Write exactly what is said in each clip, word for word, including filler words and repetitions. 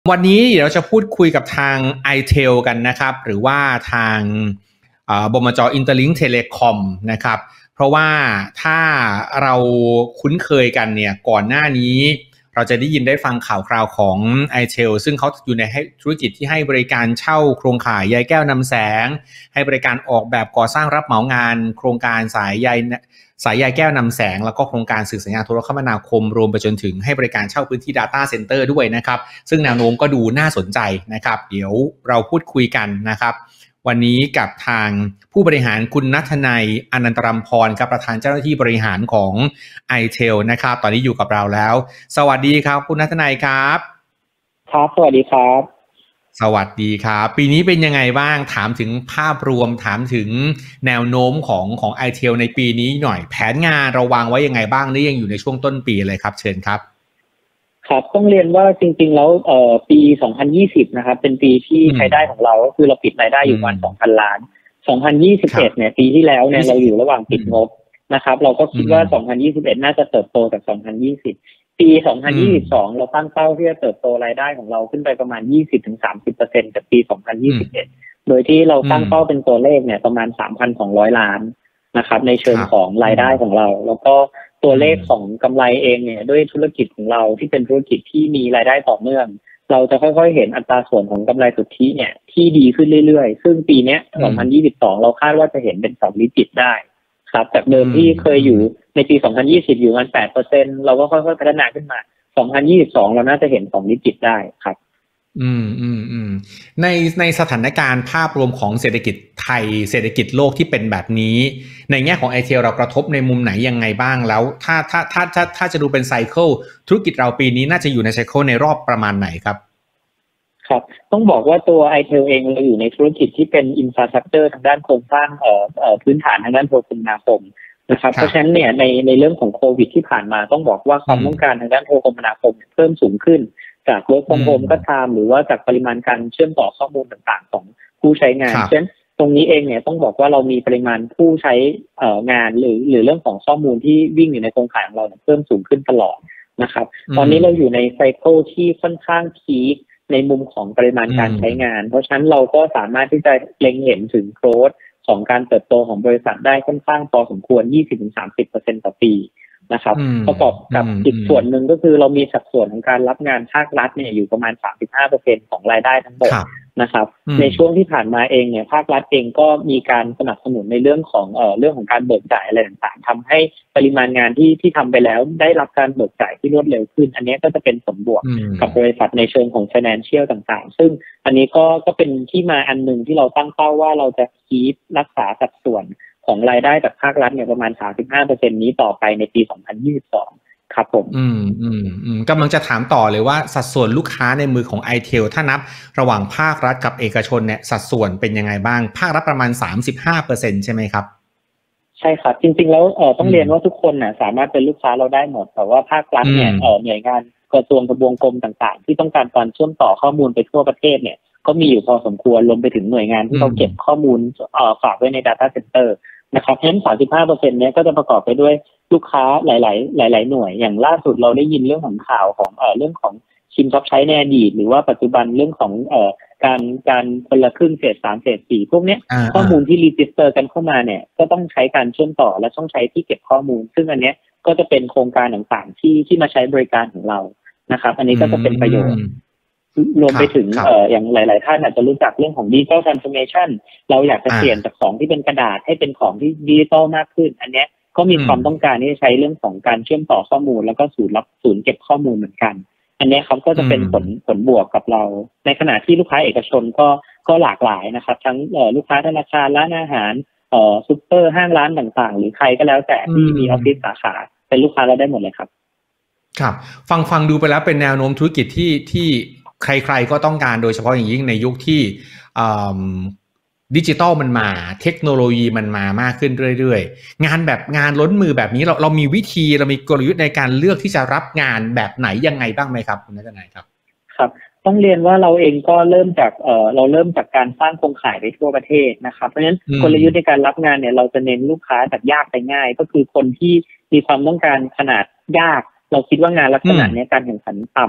วันนี้เดี๋ยวเราจะพูดคุยกับทาง ไอ เทล กันนะครับหรือว่าทางบมจ. อินเตอร์ลิงก์ เทเลคอมนะครับเพราะว่าถ้าเราคุ้นเคยกันเนี่ยก่อนหน้านี้เราจะได้ยินได้ฟังข่าวคราวของ ไอ เทล ซึ่งเขาอยู่ในธุรกิจที่ให้บริการเช่าโครงข่ายใยแก้วนำแสงให้บริการออกแบบก่อสร้างรับเหมางานโครงการสายใยสายใยแก้วนำแสงแล้วก็โครงการสื่อสัญญาณโทรคมนาคมรวมไปจนถึงให้บริการเช่าพื้นที่ Data Center ด้วยนะครับซึ่งแนวโน้มก็ดูน่าสนใจนะครับเดี๋ยวเราพูดคุยกันนะครับวันนี้กับทางผู้บริหารคุณณัฐนัย อนันตรัมพรครับประธานเจ้าหน้าที่บริหารของ ไอ เทล นะครับตอนนี้อยู่กับเราแล้วสวัสดีครับคุณณัฐนัยครับครับสวัสดีครับสวัสดีครับปีนี้เป็นยังไงบ้างถามถึงภาพรวมถามถึงแนวโน้มของของ ไอ เทล ในปีนี้หน่อยแผนงานเราวางไว้ยังไงบ้างนี่ยังอยู่ในช่วงต้นปีเลยครับเชิญครับครับต้องเรียนว่าจริงๆแล้วเอ่อปีสองพันยี่สิบนะครับเป็นปีที่รายได้ของเราก็คือเราปิดรายได้อยู่ประมาณ สองพัน ล้านสองพันยี่สิบเอ็ดเนี่ยปีที่แล้วเนี่ยเราอยู่ระหว่างปิดงบนะครับเราก็คิดว่าสองพันยี่สิบเอ็ดน่าจะเติบโตจากสองพันยี่สิบปีสองพันยี่สิบสองเราตั้งเป้าที่จะเติบโตรายได้ของเราขึ้นไปประมาณ ยี่สิบถึงสามสิบเปอร์เซ็นต์ จากปีสองพันยี่สิบเอ็ดโดยที่เราตั้งเป้าเป็นตัวเลขเนี่ยประมาณ สามพันสองร้อย ล้านนะครับในเชิงของรายได้ของเราแล้วก็ตัวเลขของกำไรเองเนี่ยด้วยธุรกิจของเราที่เป็นธุรกิจที่มีรายได้ต่อเนื่องเราจะค่อยๆเห็นอัตราส่วนของกำไรสุทธิเนี่ยที่ดีขึ้นเรื่อยๆซึ่งปีนี้สองพันยี่สิบสองเราคาดว่าจะเห็นเป็นสองดิจิตได้ครับจากเดิมที่เคยอยู่ในปีสองพันยี่สิบอยู่ประมาณ แปดเปอร์เซ็นต์ เราก็ค่อยๆพัฒนาขึ้นมาสองพันยี่สิบสองเราน่าจะเห็นสองดิจิตได้ครับอืมอืมอืมในในสถานการณ์ภาพรวมของเศรษฐกิจไทยเศรษฐกิจโลกที่เป็นแบบนี้ในแง่ของ ไอ เทล เรากระทบในมุมไหนยังไงบ้างแล้วถ้าถ้าถ้าถ้าถ้าจะดูเป็นไซเคิลธุรกิจเราปีนี้น่าจะอยู่ในไซเคิลในรอบประมาณไหนครับครับต้องบอกว่าตัว ไอ เทล เองเราอยู่ในธุรกิจที่เป็นอินฟราสตรัคเจอร์ทางด้านโครงสร้างเอ่อเอ่อพื้นฐานทางด้านโทรคมนาคมนะครับเพราะฉะนั้นเนี่ยในในเรื่องของโควิดที่ผ่านมาต้องบอกว่าความต้องการทางด้านโทรคมนาคมเพิ่มสูงขึ้นจาก work from home ก็ตามหรือว่าจากปริมาณการเชื่อมต่อข้อมูลต่างๆของผู้ใช้งานเช่นตรงนี้เองเนี่ยต้องบอกว่าเรามีปริมาณผู้ใช้เอ่องานหรือหรือเรื่องของข้อมูลที่วิ่งอยู่ในโครงข่ายของเราเพิ่มสูงขึ้นตลอดนะครับตอนนี้เราอยู่ในไซเคิลที่ค่อนข้างพีคในมุมของปริมาณการใช้งานเพราะฉะนั้นเราก็สามารถที่จะเล็งเห็นถึงโกรธของการเติบโตของบริษัทได้ค่อนข้างพอสมควร ยี่สิบถึงสามสิบเปอร์เซ็นต์ ต่อปีนะครับประกอบกับอีกส่วนหนึ่งก็คือเรามีสัดส่วนของการรับงานภาครัฐเนี่ยอยู่ประมาณ สามสิบห้าเปอร์เซ็นต์ ของรายได้ทั้งหมดนะครับในช่วงที่ผ่านมาเองเนี่ยภาครัฐเองก็มีการสนับสนุนในเรื่องของเอ่อเรื่องของการเบิกจ่ายอะไรต่างๆทำให้ปริมาณงานที่ที่ทำไปแล้วได้รับการเบิกจ่ายที่รวดเร็วขึ้นอันนี้ก็จะเป็นผลบวกกับบริษัทในเชิงของ financial ต่างๆซึ่งอันนี้ก็ก็เป็นที่มาอันหนึ่งที่เราตั้งเป้าว่าเราจะคีปรักษาสัดส่วนของรายได้จากภาครัฐเนี่ยประมาณ สามสิบห้าเปอร์เซ็นต์ นี้ต่อไปในปีสองพันยี่สิบสองครับผมอืมอืมอืมกำลังจะถามต่อเลยว่าสัดส่วนลูกค้าในมือของ ไอ เทล ถ้านับระหว่างภาครัฐกับเอกชนเนี่ยสัดส่วนเป็นยังไงบ้างภาครัฐประมาณ สามสิบห้าเปอร์เซ็นต์ ใช่ไหมครับใช่ครับจริงๆแล้วเอ่อต้องเรียนว่าทุกคนน่ะสามารถเป็นลูกค้าเราได้หมดแต่ว่าภาครัฐเนี่ยเอ่อหน่วยงานกระทรวงทบวงกรมต่างๆที่ต้องการการเชื่อมต่อข้อมูลไปทั่วประเทศเนี่ยก็มีอยู่พอสมควรรวมไปถึงหน่วยงานที่เขาเก็บข้อมูลเอ่อฝากไว้ใน Data Centerนะครับเพราะฉะนั้น สามสิบห้าเปอร์เซ็นต์ เนี้ยก็จะประกอบไปด้วยลูกค้าหลายๆหลายๆหน่วยอย่างล่าสุดเราได้ยินเรื่องของข่าวของเอ่อเรื่องของชิมช็อปใช้ในอดีตหรือว่าปัจจุบันเรื่องของเอ่อการการคนละครึ่งเฟสสามเฟสสี่พวกเนี้ยข้อมูลที่รีจิสเตอร์กันเข้ามาเนี่ยก็ต้องใช้การเชื่อมต่อและต้องใช้ที่เก็บข้อมูลซึ่งอันเนี้ยก็จะเป็นโครงการต่างๆที่ที่มาใช้บริการของเรานะครับอันนี้ก็จะเป็นประโยชน์รวมไปถึงเอ่ออย่างหลายๆท่านอาจจะรู้จักเรื่องของ Digital Transformation เราอยากจะเปลี่ยนจากของที่เป็นกระดาษให้เป็นของที่ดิจิตอลมากขึ้นอันเนี้ยก็มีความต้องการที่จะใช้เรื่องของการเชื่อมต่อข้อมูลแล้วก็ศูนย์รับศูนย์เก็บข้อมูลเหมือนกันอันนี้ครับก็จะเป็นผลผลบวกกับเราในขณะที่ลูกค้าเอกชนก็ก็หลากหลายนะครับทั้งเอ่อลูกค้าธนาคารร้านอาหารเอ่อซุปเปอร์ห้างร้านต่างๆหรือใครก็แล้วแต่ที่มีออฟฟิศสาขาเป็นลูกค้าเราได้หมดเลยครับครับฟังฟังดูไปแล้วเป็นแนวโน้มธุรกิจที่ที่ใครๆก็ต้องการโดยเฉพาะอย่างยิ่งในยุคที่ดิจิตอลมันมาเทคโนโลยีมันมามากขึ้นเรื่อยๆงานแบบงานล้นมือแบบนี้เราเรามีวิธีเรามีกลยุทธ์ในการเลือกที่จะรับงานแบบไหนยังไงบ้างไหมครับคุณณัฐนัยครับครับต้องเรียนว่าเราเองก็เริ่มจากเอ่อเราเริ่มจากการสร้างโครงข่ายไปทั่วประเทศนะครับเพราะฉะนั้นกลยุทธ์ในการรับงานเนี่ยเราจะเน้นลูกค้าจากยากไปง่ายก็คือคนที่มีความต้องการขนาดยากเราคิดว่างานลักษณะนี้การแข่งขันต่ำ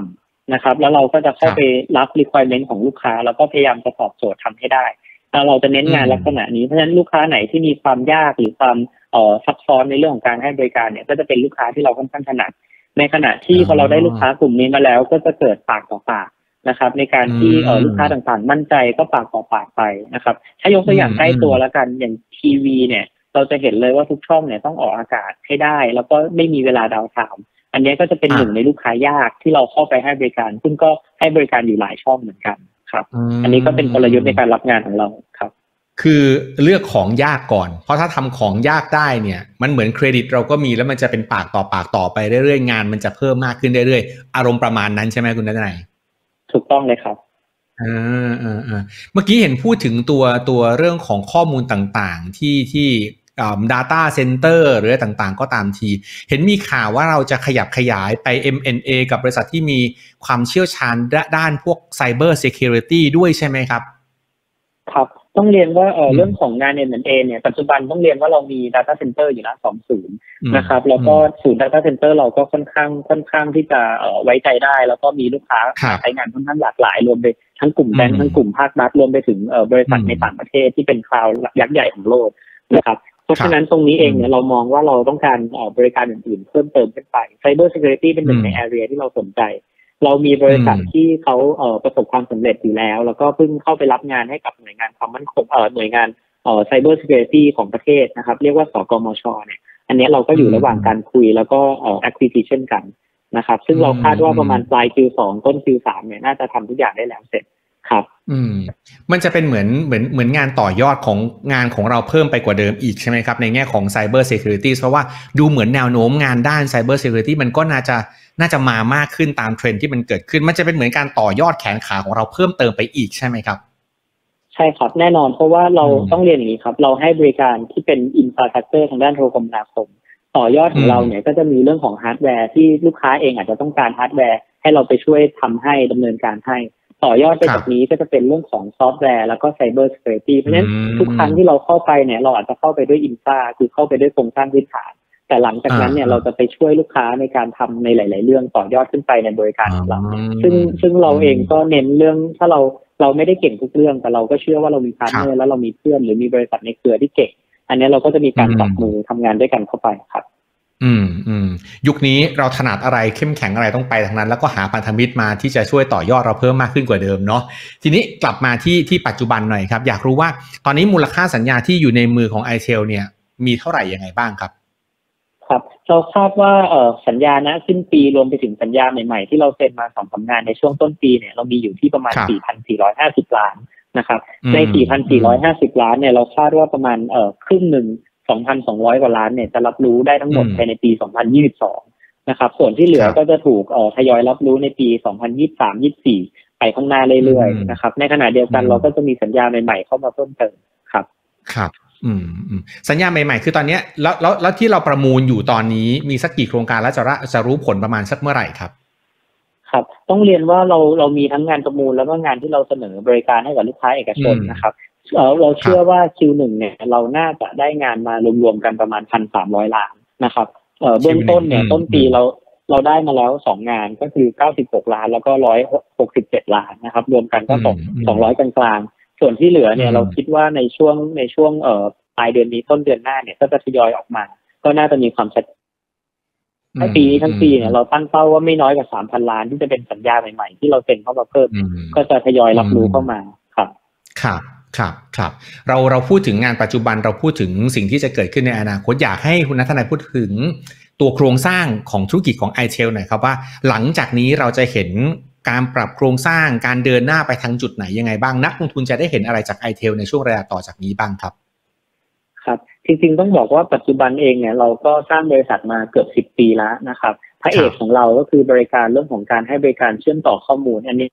นะครับแล้วเราก็จะเข้าไปรับ requirement ของลูกค้าแล้วก็พยายามจะตอบโจทย์ทำให้ได้เราจะเน้นงานลักษณะนี้เพราะฉะนั้นลูกค้าไหนที่มีความยากหรือความเอ่อซับซ้อนในเรื่องของการให้บริการเนี่ยก็จะเป็นลูกค้าที่เราค่อนข้างถนัดในขณะที่พอเราได้ลูกค้ากลุ่มนี้มาแล้วก็จะเกิดปากต่อปากนะครับในการที่เอ่อลูกค้าต่างๆมั่นใจก็ปากต่อปากไปนะครับถ้ายกตัวอย่างใกล้ตัวแล้วกันอย่างทีวีเนี่ยเราจะเห็นเลยว่าทุกช่องเนี่ยต้องออกอากาศให้ได้แล้วก็ไม่มีเวลาดาวน์ไทม์อันนี้ก็จะเป็นหนึ่งในลูกค้ายากที่เราเข้าไปให้บริการซึ่งก็ให้บริการอยู่หลายช่องเหมือนกันครับอันนี้ก็เป็นกลยุทธ์ในการรับงานของเราครับคือเลือกของยากก่อนเพราะถ้าทำของยากได้เนี่ยมันเหมือนเครดิตเราก็มีแล้วมันจะเป็นปากต่อปากต่อไปเรื่อยๆงานมันจะเพิ่มมากขึ้นเรื่อยๆอารมณ์ประมาณนั้นใช่ไหมคุณณัฐนัยถูกต้องเลยครับอ่าอ่าอ่าเมื่อกี้เห็นพูดถึงตัวตัวเรื่องของข้อมูลต่างๆที่ที่อ่า data center หรืออะไรต่างๆก็ตามทีเห็นมีข่าวว่าเราจะขยับขยายไป เอ็ม แอนด์ เอ กับบริษัทที่มีความเชี่ยวชาญด้านพวก Cyber Security ด้วยใช่ไหมครับครับต้องเรียนว่าเอ่อเรื่องของงาน เอ็ม แอนด์ เอ เนี่ยปัจจุบันต้องเรียนว่าเรามี data center อยู่นะสองศูนย์นะครับแล้วก็ศูนย์ data center เราก็ค่อนข้างค่อนข้างที่จะเอ่อไว้ใจได้แล้วก็มีลูกค้าใช้งานค่อนข้างหลากหลายรวมไปทั้งกลุ่มแบงค์ทั้งกลุ่มภาครัฐรวมไปถึงเอ่อบริษัทในต่างประเทศที่เป็นคลาวด์ยักษ์ใหญ่ของโลกนะครับเพราะฉะนั้นตรงนี้เองเนี่ยเรามองว่าเราต้องการเอ่อบริการอื่นๆเพิ่มเติมขึ้นไป Cyber Security เป็นหนึ่งใน area ที่เราสนใจเรามีบริษัทที่เขาเอ่อประสบความสำเร็จอยู่แล้วแล้วก็เพิ่งเข้าไปรับงานให้กับหน่วยงานความมั่นคงเอ่อหน่วยงานเอ่อ Cyber Security ของประเทศนะครับเรียกว่าสกมช.เนี่ยอันนี้เราก็อยู่ระหว่างการคุยแล้วก็เอ่อ acquisition กันนะครับซึ่งเราคาดว่าประมาณปลาย คิว สอง ต้น คิว สามเนี่ยน่าจะทำทุกอย่างได้แล้วเสร็จครับอืมมันจะเป็นเหมือนเหมือนเหมือนงานต่อยอดของงานของเราเพิ่มไปกว่าเดิมอีกใช่ไหมครับในแง่ของ Cyber Security เพราะว่าดูเหมือนแนวโน้มงานด้าน Cyber Security มันก็น่าจะน่าจะมามากขึ้นตามเทรนด์ที่มันเกิดขึ้นมันจะเป็นเหมือนการต่อยอดแขนขาของเราเพิ่มเติมไปอีกใช่ไหมครับใช่ครับแน่นอนเพราะว่าเราต้องเรียนอย่างนี้ครับเราให้บริการที่เป็น infrastructure ทางด้านโทรคมนาคมต่อยอดของเราเนี่ยก็จะมีเรื่องของฮาร์ดแวร์ที่ลูกค้าเองอาจจะต้องการฮาร์ดแวร์ให้เราไปช่วยทำให้ดำเนินการให้ต่อยอดไปจากนี้ก็จะเป็นเรื่องของซอฟต์แวร์แล้วก็ Cyber Security เพราะฉะนั้นทุกครั้งที่เราเข้าไปเนี่ยเราอาจจะเข้าไปด้วยอินฟราคือเข้าไปด้วยโครงสร้างพื้นฐานแต่หลังจากนั้นเนี่ยเราจะไปช่วยลูกค้าในการทำในหลายๆเรื่องต่อยอดขึ้นไปในบริการของเราซึ่งซึ่งเราเองก็เน้นเรื่องถ้าเราเราไม่ได้เก่งทุกเรื่องแต่เราก็เชื่อว่าเรามีพาร์ทเนอร์แล้วเรามีเพื่อนหรือมีบริษัทในเครือที่เก่งอันนี้เราก็จะมีการจับมือทำงานด้วยกันเข้าไปครับอืมอืมยุคนี้เราถนัดอะไรเข้มแข็งอะไรต้องไปทางนั้นแล้วก็หาพันธมิตรมาที่จะช่วยต่อยอดเราเพิ่มมากขึ้นกว่าเดิมเนาะทีนี้กลับมาที่ที่ปัจจุบันหน่อยครับอยากรู้ว่าตอนนี้มูลค่าสัญญาที่อยู่ในมือของ ไอ ที อี แอล เนี่ยมีเท่าไหร่ยังไงบ้างครับครับเราทราบว่าเอ่อสัญญาณสิ้นปีรวมไปถึงสัญญาใหม่ๆที่เราเซ็นมาสองสามงานในช่วงต้นปีเนี่ยเรามีอยู่ที่ประมาณ สี่พันสี่ร้อยห้าสิบ ล้านนะครับใน สี่พันสี่ร้อยห้าสิบ ล้านเนี่ยเราคาดว่าประมาณเอ่อครึ่งหนึ่ง สองพันสองร้อย กว่าล้านเนี่ยจะรับรู้ได้ทั้งหมดภายในปีสองพันยี่สิบสองนะครับส่วนที่เหลือก็จะถูกเอ่อทยอยรับรู้ในปีสองพันยี่สิบสาม ยี่สิบสี่ไปข้างหน้าเรื่อยๆนะครับในขณะเดียวกันเราก็จะมีสัญญาใหม่ๆเข้ามาเพิ่มเติมครับครับอืมอืมสัญญาใหม่ๆคือตอนนี้แล้วแล้วแล้วที่เราประมูลอยู่ตอนนี้มีสักกี่โครงการแล้วจะจะรู้ผลประมาณสักเมื่อไหร่ครับครับต้องเรียนว่าเราเรามีทั้งงานประมูลแล้วก็งานที่เราเสนอบริการให้กับลูกค้าเอกชนนะครับเราเราเชื่อว่า คิว หนึ่ง เนี่ยเราน่าจะได้งานมารวมๆกันประมาณ หนึ่งพันสามร้อย ล้านนะครับเอ่อเบื้องต้นเนี่ยต้นปีเราเราได้มาแล้วสองงานก็คือเก้าสิบหกล้านแล้วก็หนึ่งร้อยหกสิบเจ็ดล้านนะครับรวมกันก็ตกสองร้อยกลางๆส่วนที่เหลือเนี่ยเราคิดว่าในช่วงในช่วงเอ่อปลายเดือนนี้ต้นเดือนหน้าเนี่ยก็จะทยอยออกมาก็น่าจะมีความชัดในปีนี้ทั้งปีเนี่ยเราตั้งเป้าว่าไม่น้อยกว่า สามพัน ล้านที่จะเป็นสัญญาใหม่ๆที่เราเซ็นเข้ามาเพิ่มก็จะทยอยรับรู้เข้ามาครับครับครับครับเราเราพูดถึงงานปัจจุบันเราพูดถึงสิ่งที่จะเกิดขึ้นในอนาคตอยากให้คุณณัฐนัยพูดถึงตัวโครงสร้างของธุรกิจของ ไอ ที อี แอล หน่อยครับว่าหลังจากนี้เราจะเห็นการปรับโครงสร้างการเดินหน้าไปทางจุดไหนยังไงบ้างนักลงทุนจะได้เห็นอะไรจาก ไอ ที อี แอล ในช่วงระยะต่อจากนี้บ้างครับครับจริงๆต้องบอกว่าปัจจุบันเองเนี่ยเราก็สร้างบริษัทมาเกือบสิบปีแล้วนะครับพระเอกของเราก็คือบริการเรื่องของการให้บริการเชื่อมต่อข้อมูลอันนี้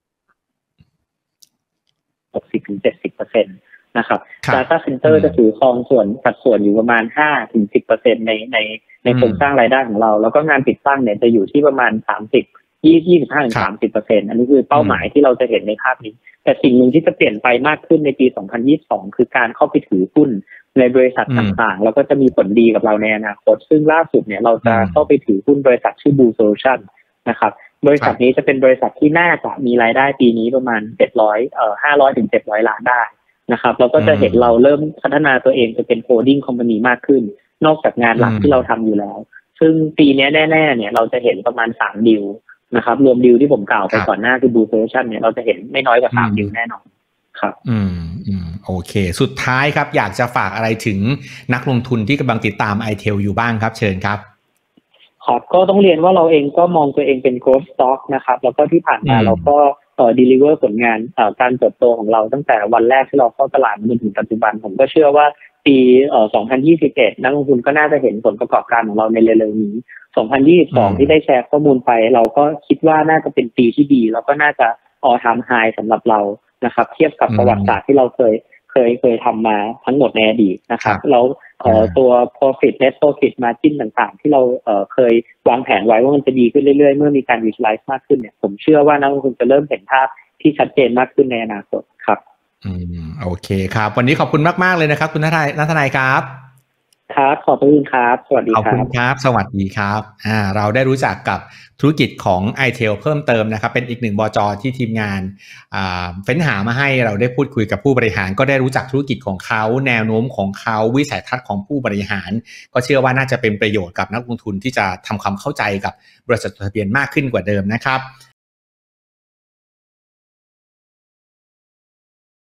หกสิบถึงเจ็ดสิบเปอร์เซ็นต์ นะครับ Data Center จะถือครองส่วนสัดส่วนอยู่ประมาณ ห้าถึงสิบเปอร์เซ็นต์ ในในในโครงสร้างรายได้ของเราแล้วก็งานติดตั้งเนี่ยจะอยู่ที่ประมาณสามสิบ ยี่สิบห้าถึงสามสิบเปอร์เซ็นต์ อันนี้คือเป้าหมายที่เราจะเห็นในภาพนี้แต่สิ่งหนึ่งที่จะเปลี่ยนไปมากขึ้นในปีสองพันยี่สิบสองคือการเข้าไปถือหุ้นในบริษัทต่างๆแล้วก็จะมีผลดีกับเราในอนาคตซึ่งล่าสุดเนี่ยเราจะเข้าไปถือหุ้นบริษัทชื่อ Blue Solution นะครับบริษัทนี้จะเป็นบริษัทที่น่าจะมีรายได้ปีนี้ประมาณเจ็ดร้อยเอ่อห้าร้อยถึงเจ็ดร้อยล้านได้นะครับแล้วก็จะเห็นเราเริ่มพัฒนาตัวเองจะเป็นโฮลดิ้งคอมพานีมากขึ้นนอกจากงานหลักที่เราทำอยู่แล้วซึ่งปีนี้แน่ๆเนี่ยเราจะเห็นประมาณสามดีลนะครับรวมดีลที่ผมกล่าวไปก่อนหน้าคือ Blue Solution เนี่ยเราจะเห็นไม่น้อยกว่าสามดีลแน่นอนครับอืมอืมโอเคสุดท้ายครับอยากจะฝากอะไรถึงนักลงทุนที่กำลังติดตาม ไอ ที อี แอล อยู่บ้างครับเชิญครับครับก็ต้องเรียนว่าเราเองก็มองตัวเองเป็น growth stock นะครับแล้วก็ที่ผ่านมาเราก็เอ่อ deliver ผลงานเอ่อการเติบโตของเราตั้งแต่วันแรกที่เราเข้าตลาดมาจนถึงปัจจุบันผมก็เชื่อว่าปีเอ่อสองพันยี่สิบเอ็ดนักลงทุนก็น่าจะเห็นผลประกอบการของเราในเร็วๆนี้สองพันยี่สิบสองที่ได้แชร์ข้อมูลไปเราก็คิดว่าน่าจะเป็นปีที่ดีแล้วก็น่าจะ all time high สำหรับเรานะครับเทียบกับประวัติศาสตร์ที่เราเคยเคยเคยทำมาทั้งหมดในอดีตนะครับแล้วเอ่อตัว profit net profit margin ต่างๆที่เราเอ่อเคยวางแผนไว้ว่ามันจะดีขึ้นเรื่อยๆเมื่อมีการ utilize มากขึ้นเนี่ยผมเชื่อว่านักลงทุนจะเริ่มเห็นภาพที่ชัดเจนมากขึ้นในอนาคตครับอืมโอเคครับวันนี้ขอบคุณมากๆเลยนะครับคุณณัฐนัยณัฐนัยครับครับขอบคุณครับสวัสดีครับขอบคุณครับสวัสดีครับอ่าเราได้รู้จักกับธุรกิจของ ไอ ที อี แอล เพิ่มเติมนะครับเป็นอีกหนึ่งบจ.ที่ทีมงานอ่าเฟ้นหามาให้เราได้พูดคุยกับผู้บริหารก็ได้รู้จักธุรกิจของเขาแนวโน้มของเขาวิสัยทัศน์ของผู้บริหารก็เชื่อว่าน่าจะเป็นประโยชน์กับนักลงทุนที่จะทำความเข้าใจกับบริษัทจดทะเบียนมากขึ้นกว่าเดิมนะครับ